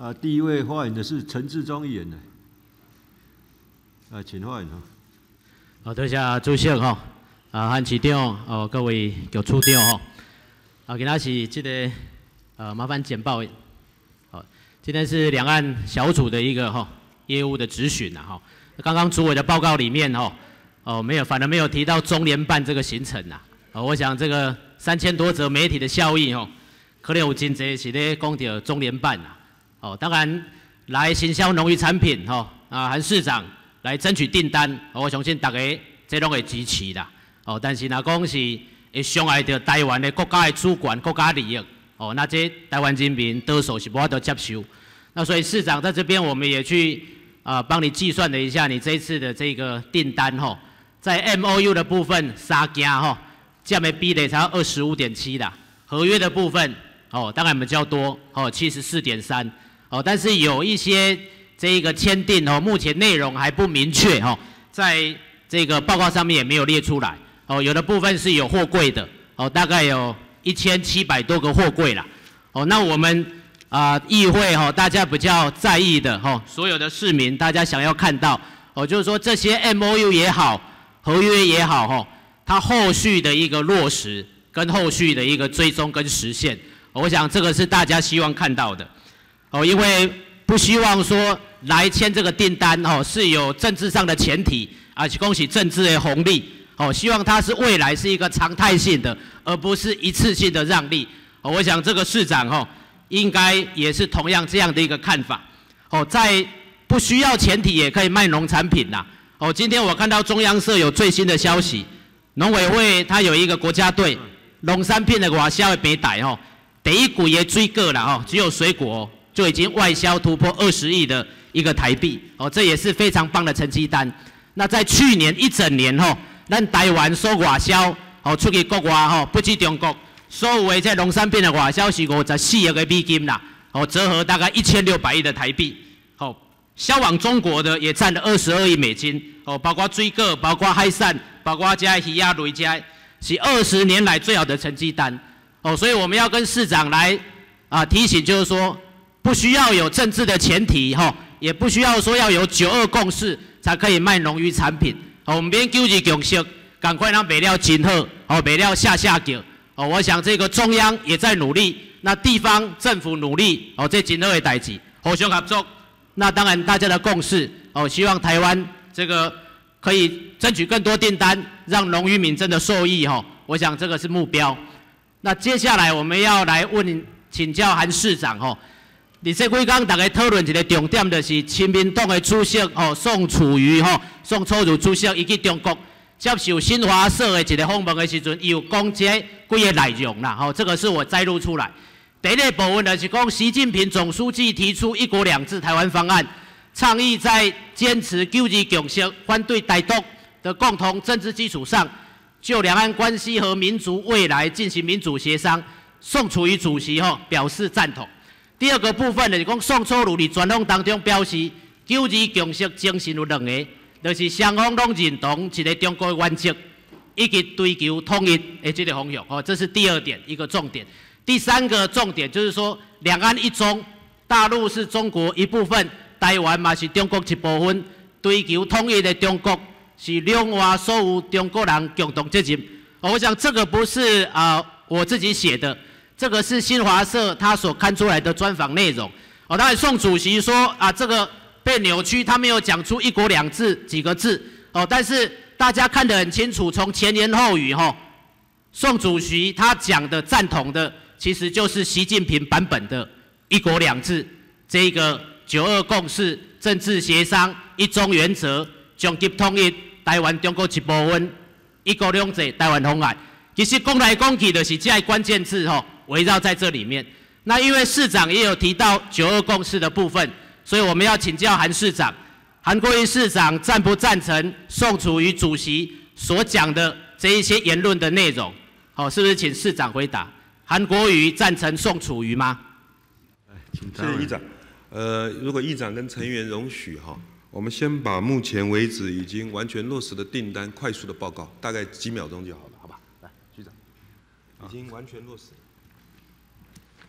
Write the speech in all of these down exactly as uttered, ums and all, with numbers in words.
啊，第一位发言的是陈志忠议员呢。啊，请发言哈。 好，多谢主席哈，啊，和市长哦，各位局处长哈。啊，今仔是这个呃，麻烦简报。好，今天是两岸小组的一个哈业务的质询呐哈。刚刚主委的报告里面哈，哦没有，反而没有提到中联办这个行程呐。哦，我想这个三千多则媒体的效益哈，可能有真侪是咧讲到中联办呐。哦，当然来行销农渔产品哈，啊，韩市长来争取订单，我相信大家这拢会支持啦。哦，但是若讲是会伤害到台湾的国家的主权、国家利益，哦，那这台湾人民多数是无法度接受。那所以市长在这边，我们也去啊帮你计算了一下，你这一次的这个订单哈，在 M O U 的部分三件哈，占的比例才二十五点七啦，合约的部分哦，当然比较多哦，七十四点三。哦，但是有一些这一个签订哦，目前内容还不明确哈、哦，在这个报告上面也没有列出来哦。有的部分是有货柜的哦，大概有一千七百多个货柜啦。哦，那我们啊、呃、议会哈、哦，大家比较在意的哈、哦，所有的市民大家想要看到哦，就是说这些 M O U 也好，合约也好哈、哦，它后续的一个落实跟后续的一个追踪跟实现，哦、我想这个是大家希望看到的。哦，因为不希望说来签这个订单哦，是有政治上的前提，而且恭喜政治的红利哦，希望它是未来是一个常态性的，而不是一次性的让利。哦，我想这个市长哦，应该也是同样这样的一个看法。哦，在不需要前提也可以卖农产品啦。哦，今天我看到中央社有最新的消息，农委会它有一个国家队农产品的外销的平台哦，第一季的水果啦哦，只有水果、哦。就已经外销突破二十亿的一个台币，哦，这也是非常棒的成绩单。那在去年一整年吼，咱台湾所外销，哦，出去国外吼，不止中国，所有的这农产品的外销是五十四亿的美金啦，哦，折合大概一千六百亿的台币。哦，销往中国的也占了二十二亿美金，哦，包括水果，包括海产，包括这鱼啊、雷这，是二十年来最好的成绩单。哦，所以我们要跟市长来啊提醒，就是说。不需要有政治的前提哈，也不需要说要有九二共识才可以卖农渔产品。哦，我们边九二共识，赶快让卖了真好，哦，卖了下下脚。哦，我想这个中央也在努力，那地方政府努力，哦，这真好的代志，互相合作。那当然大家的共识，哦，希望台湾这个可以争取更多订单，让农渔民真的受益哈。我想这个是目标。那接下来我们要来问请教韩市长哈。伫这几天，大家讨论一个重点，就是亲民党的主席吼宋楚瑜吼宋楚瑜主席，伊去中国接受新华社的一个访问的时阵，伊有讲这几个内容啦。吼，这个是我摘录出来。第一个部分就是讲，习近平总书记提出“一国两制”台湾方案，倡议在坚持九二共识、反对台独的共同政治基础上，就两岸关系和民族未来进行民主协商。宋楚瑜主席吼表示赞同。第二个部分就是讲，宋楚瑜伫专访当中表示，九二共识精神有两个，就是双方拢认同一个中国的原则，以及追求统一的这个方向。哦，这是第二点一个重点。第三个重点就是说，两岸一中，大陆是中国一部分，台湾嘛是中国一部分，追求统一的中国是两岸所有中国人共同责任。哦，我想这个不是啊、呃、我自己写的。这个是新华社他所刊出来的专访内容。哦，当然宋主席说啊，这个被扭曲，他没有讲出“一国两制”几个字。哦，但是大家看得很清楚，从前言后语哈、哦，宋主席他讲的赞同的，其实就是习近平版本的“一国两制”这个九二共识、政治协商、一中原则、终极统一、台湾中国一部分、一国两制、台湾方案。其实讲来讲去就是这些关键字哈、哦。围绕在这里面，那因为市长也有提到九二共识的部分，所以我们要请教韩市长，韩国瑜市长赞不赞成宋楚瑜主席所讲的这一些言论的内容？好、哦，是不是请市长回答？韩国瑜赞成宋楚瑜吗？ 谢谢议长。呃，如果议长跟成员容许哈，我们先把目前为止已经完全落实的订单快速的报告，大概几秒钟就好了，好吧？来，局长，已经完全落实。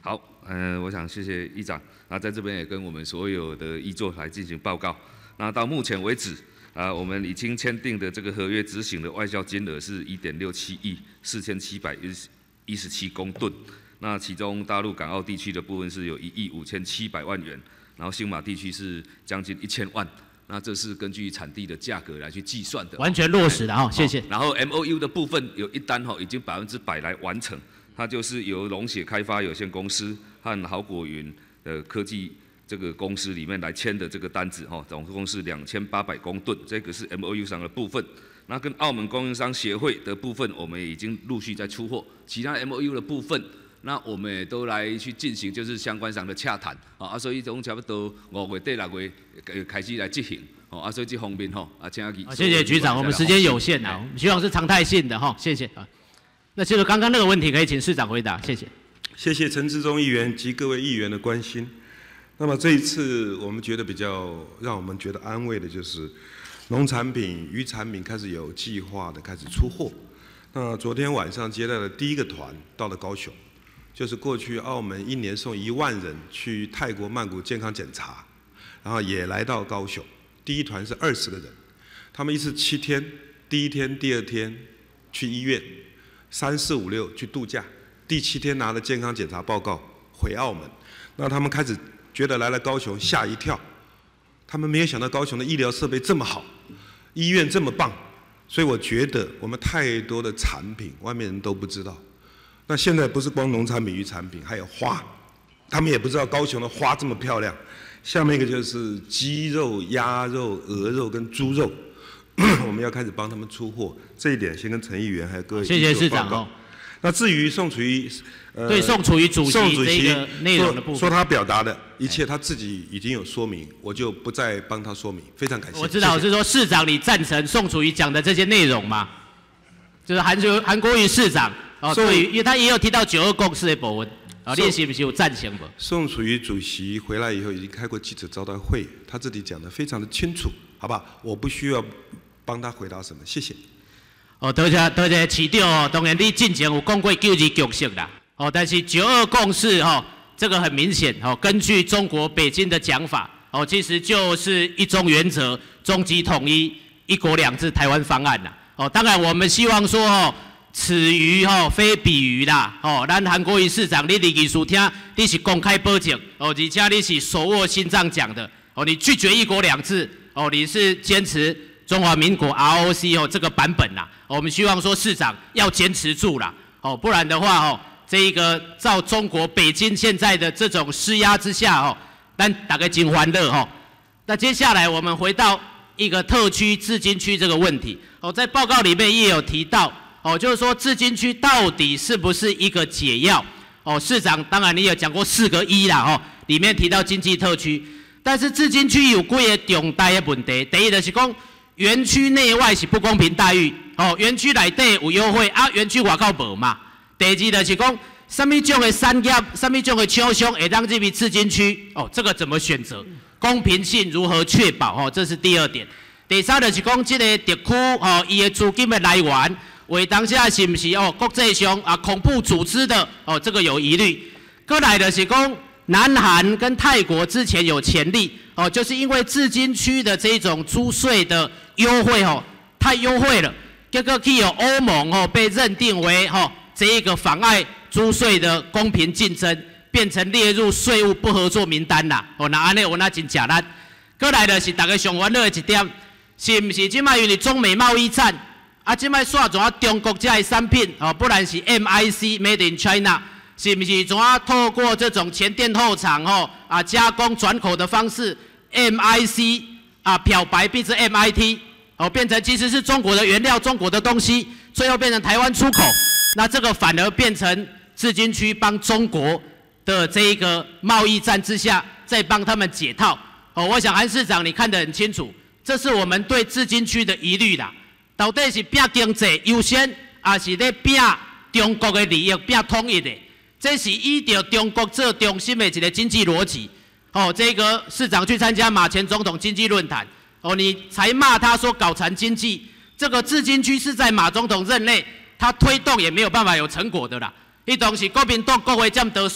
好，呃，我想谢谢议长。那在这边也跟我们所有的议座来进行报告。那到目前为止，啊，我们已经签订的这个合约执行的外销金额是一点六七亿四千七百一十七公吨。那其中大陆港澳地区的部分是有一亿五千七百万元，然后新马地区是将近一千万。那这是根据产地的价格来去计算的， 完全落实的哈，谢谢。 然后 M O U 的部分有一单哈，已经百分之百来完成，它就是由龙血开发有限公司和豪果云的科技这个公司里面来签的这个单子哈，总共是两千八百公吨，这个是 M O U 上的部分。那跟澳门供应商协会的部分，我们已经陆续在出货，其他 M O U 的部分。那我们也都来去进行，就是相关上的洽谈，啊，所以总差不多五月底六月开始来执行，啊，所以这方面吼，啊，请阿谢谢局长，我们时间有限啊，我们希望是常态性的哈，谢谢啊。那就是刚刚那个问题，可以请市长回答，谢谢。 谢谢陈志忠议员及各位议员的关心。那么这一次，我们觉得比较让我们觉得安慰的就是，农产品、渔产品开始有计划的开始出货。那昨天晚上接待的第一个团到了高雄。就是过去澳门一年送一万人去泰国曼谷健康检查，然后也来到高雄。第一团是二十个人，他们一次七天，第一天、第二天去医院，三四五六去度假，第七天拿了健康检查报告回澳门。那他们开始觉得来了高雄吓一跳，他们没有想到高雄的医疗设备这么好，医院这么棒，所以我觉得我们太多的产品外面人都不知道。那现在不是光农产品、渔产品，还有花，他们也不知道高雄的花这么漂亮。下面一个就是鸡肉、鸭肉、鹅肉跟猪肉，我们要开始帮他们出货。这一点先跟陈议员还有各位谢谢市长哦。 那至于宋楚瑜， 呃，对宋楚瑜主席这个内容的部分， 说他表达的一切，他自己已经有说明，我就不再帮他说明。非常感谢。 我知道，是说市长你赞成宋楚瑜讲的这些内容吗？就是韩国韩国瑜市长。哦，对于，因为他也有提到九二共识的部分，啊，你是不是有赞成不？ 宋楚瑜主席回来以后已经开过记者招待会，他这里讲得非常的清楚，好不好？我不需要帮他回答什么，谢谢。 哦，多谢多谢市长哦，当然你之前有讲过九二共识啦，哦，但是九二共识哦，这个很明显哦，根据中国北京的讲法，哦，其实就是一中原则、终极统一、一国两制台湾方案啦。哦，当然我们希望说哦。此鱼吼非彼鱼啦，吼，咱韩国瑜市长，你伫议事厅你是公开保证，哦，而且你是手握心脏讲的，哦，你拒绝一国两制，哦，你是坚持中华民国 R O C 哦这个版本啦，我们希望说市长要坚持住啦，哦，不然的话哦，这一个照中国北京现在的这种施压之下哦，咱大家真欢乐吼。那接下来我们回到一个特区自经区这个问题，哦，在报告里面也有提到。哦，就是说自经区到底是不是一个解药？哦，市长当然你有讲过四个一啦，哦，里面提到经济特区，但是自经区有几个重大的问题。第一就是讲园区内外是不公平待遇，哦，园区内底有优惠啊，园区外口无嘛。第二就是讲什么种的产业、什么种的厂商会当入去自经区，哦，这个怎么选择？公平性如何确保？哦，这是第二点。第三就是讲这个特区哦，伊的资金的来源。为当下是不是哦？国际上啊，恐怖组织的哦，这个有疑虑。过来的是讲，南韩跟泰国之前有潜力哦，就是因为自经区的这种租税的优惠哦，太优惠了，结果去有欧盟哦被认定为哦这一个妨碍租税的公平竞争，变成列入税务不合作名单啦。哦，那安尼我那真假啦。过来的是大家上欢乐的一点，是不是？即卖因为中美贸易战。啊，即摆煞怎啊？中国这些产品哦，不然是 M I C Made in China， 是不是怎啊？透过这种前店后厂哦啊加工转口的方式 ，M I C 啊漂白变成 M I T 哦，变成其实是中国的原料、中国的东西，最后变成台湾出口。那这个反而变成自经区帮中国的这一个贸易战之下，再帮他们解套哦。我想韩市长你看得很清楚，这是我们对自经区的疑虑啦。到底是拼经济优先，还是咧拼中国的利益、拼统一的？这是依照中国做中心的一个经济逻辑。哦，这个市长去参加马前总统经济论坛，哦，你才骂他说搞残经济，这个自经区是在马总统任内，他推动也没有办法有成果的啦。一东是国民党国会占得手，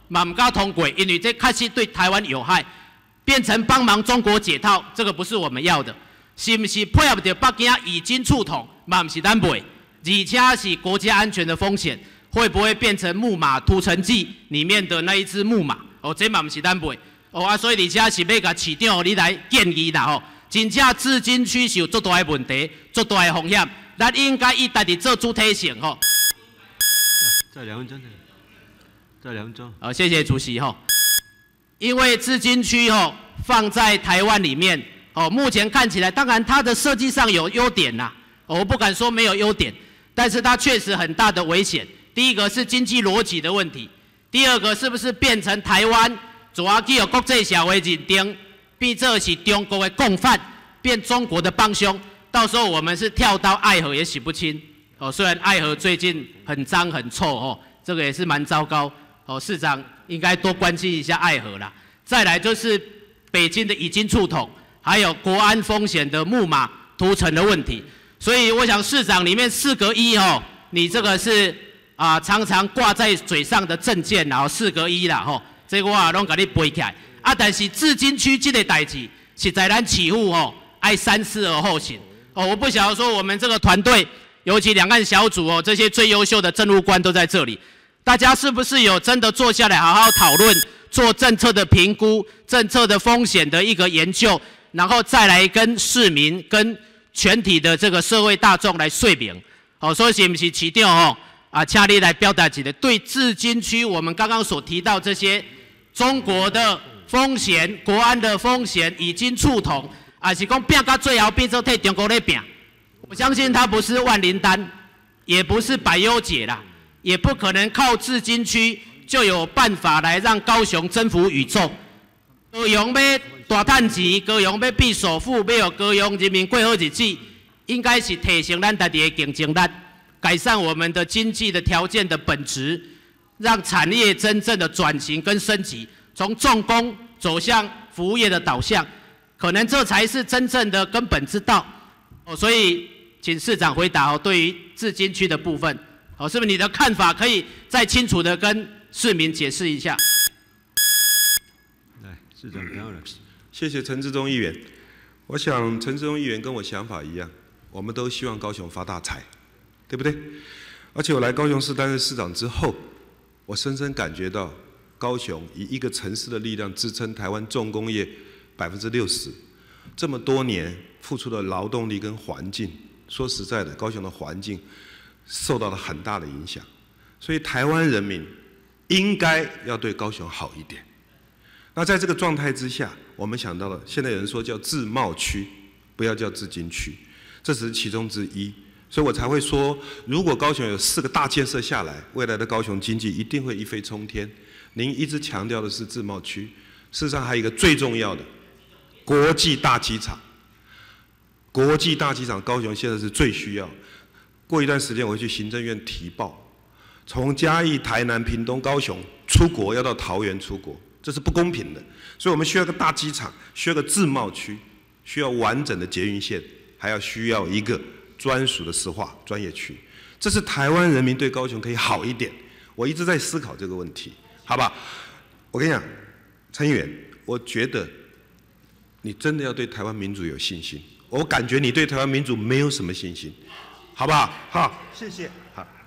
嘛唔敢通过，因为这确实对台湾有害，变成帮忙中国解套，这个不是我们要的。是不是配合着北京以金促统，嘛唔是咱袂，而且是国家安全的风险，会不会变成木马屠城记里面的那一只木马？哦，这嘛唔是咱袂。哦啊，所以而且是要甲市长你来建议啦吼，真正资金区是有足大的问题，足大的风险，咱应该以家己做主体性吼。 再两分钟，再两分钟。 好，谢谢主席吼。因为资金区吼放在台湾里面。哦，目前看起来，当然它的设计上有优点啦，我不敢说没有优点，但是它确实很大的危险。第一个是经济逻辑的问题，第二个是不是变成台湾主要具有国际社会认定，变做是中国的共犯，变中国的帮凶，到时候我们是跳到爱河也洗不清。哦，虽然爱河最近很脏很臭哦，这个也是蛮糟糕。哦，市长应该多关心一下爱河啦。再来就是北京的以金促统。还有国安风险的木马屠城的问题，所以我想市长里面四个一哦，你这个是啊、呃、常常挂在嘴上的政见，然后四个一啦吼，这个我拢给你背起来啊。但是至今区这个代志，实在咱起户吼爱三思而后行哦。我不晓得说我们这个团队，尤其两岸小组哦，这些最优秀的政务官都在这里，大家是不是有真的坐下来好好讨论，做政策的评估、政策的风险的一个研究？然后再来跟市民、跟全体的这个社会大众来说明，哦，所以是不是市长哦啊，请你来表达一个对至今区我们刚刚所提到这些中国的风险、国安的风险已经触统，还是讲拼到最后变成替中国在拼？我相信它不是万灵丹，也不是百忧解啦，也不可能靠至今区就有办法来让高雄征服宇宙。高雄要大赚钱，高雄要变首富，要有高雄人民过好日子，应该是提升咱家己的竞争力，改善我们的经济的条件的本质，让产业真正的转型跟升级，从重工走向服务业的导向，可能这才是真正的根本之道。哦，所以请市长回答哦，对于至今区的部分，哦，是不是你的看法可以再清楚的跟市民解释一下？ 市长漂亮， 谢谢陈志忠议员。我想陈志忠议员跟我想法一样，我们都希望高雄发大财，对不对？而且我来高雄市担任市长之后，我深深感觉到高雄以一个城市的力量支撑台湾重工业百分之六十，这么多年付出的劳动力跟环境，说实在的，高雄的环境受到了很大的影响，所以台湾人民应该要对高雄好一点。那在这个状态之下，我们想到了，现在有人说叫自贸区，不要叫自经区，这只是其中之一。所以我才会说，如果高雄有四个大建设下来，未来的高雄经济一定会一飞冲天。您一直强调的是自贸区，事实上还有一个最重要的国际大机场。国际大机场，高雄现在是最需要。过一段时间我会去行政院提报，从嘉义、台南、屏东、高雄出国要到桃园出国。这是不公平的，所以我们需要个大机场，需要个自贸区，需要完整的捷运线，还要需要一个专属的石化专业区。这是台湾人民对高雄可以好一点。我一直在思考这个问题，好吧？我跟你讲，陈议员，我觉得你真的要对台湾民主有信心。我感觉你对台湾民主没有什么信心，好不好？好，谢谢，好。